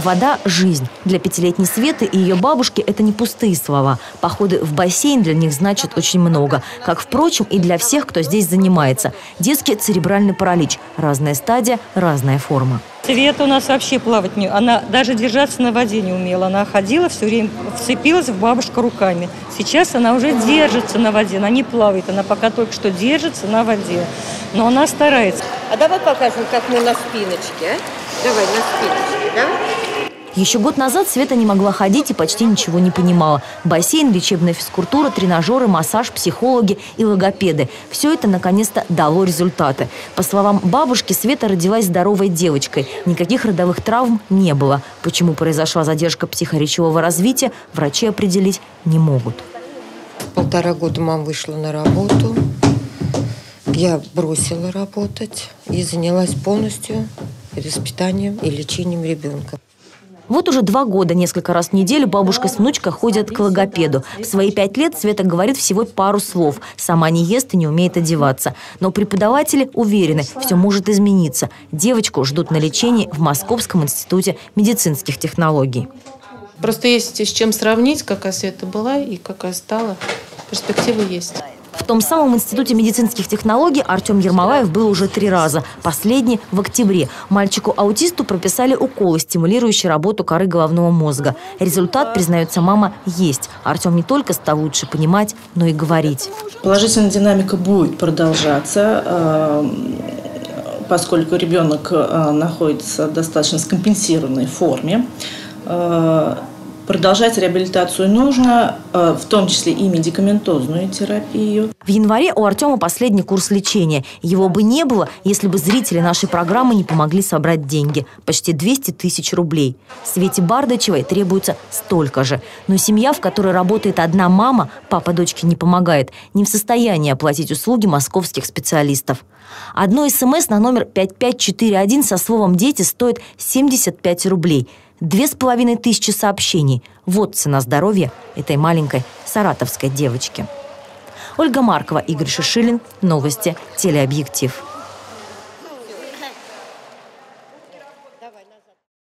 Вода – жизнь. Для пятилетней Светы и ее бабушки это не пустые слова. Походы в бассейн для них значат очень много. Как, впрочем, и для всех, кто здесь занимается. Детский церебральный паралич. Разная стадия, разная форма. Света у нас вообще плавать не... Она даже держаться на воде не умела. Она ходила все время, вцепилась в бабушку руками. Сейчас она уже держится на воде. Она не плавает. Она пока только что держится на воде. Но она старается. А давай покажем, как мы на спиночке. А? Давай на спиночке, да? Еще год назад Света не могла ходить и почти ничего не понимала. Бассейн, лечебная физкультура, тренажеры, массаж, психологи и логопеды. Все это наконец-то дало результаты. По словам бабушки, Света родилась здоровой девочкой. Никаких родовых травм не было. Почему произошла задержка психоречевого развития, врачи определить не могут. 1,5 года мама вышла на работу. Я бросила работать и занялась полностью воспитанием и лечением ребенка. Вот уже 2 года, несколько раз в неделю бабушка с внучкой ходят к логопеду. В свои 5 лет Света говорит всего пару слов. Сама не ест и не умеет одеваться. Но преподаватели уверены, все может измениться. Девочку ждут на лечении в Московском институте медицинских технологий. Просто есть с чем сравнить, какая Света была и какая стала. Перспективы есть. В том самом институте медицинских технологий Артем Ермолаев был уже 3 раза. Последний в октябре. Мальчику-аутисту прописали уколы, стимулирующие работу коры головного мозга. Результат, признается мама, есть. Артем не только стал лучше понимать, но и говорить. Положительная динамика будет продолжаться, поскольку ребенок находится в достаточно скомпенсированной форме. Продолжать реабилитацию нужно, в том числе и медикаментозную терапию. В январе у Артема последний курс лечения. Его бы не было, если бы зрители нашей программы не помогли собрать деньги. Почти 200 тысяч рублей. Свете Бардачевой требуется столько же. Но семья, в которой работает одна мама, папа дочке не помогает, не в состоянии оплатить услуги московских специалистов. Одно СМС на номер 5541 со словом «дети» стоит 75 рублей. 2500 сообщений. Вот цена здоровья этой маленькой саратовской девочки. Ольга Маркова, Игорь Шишилин. Новости. Телеобъектив.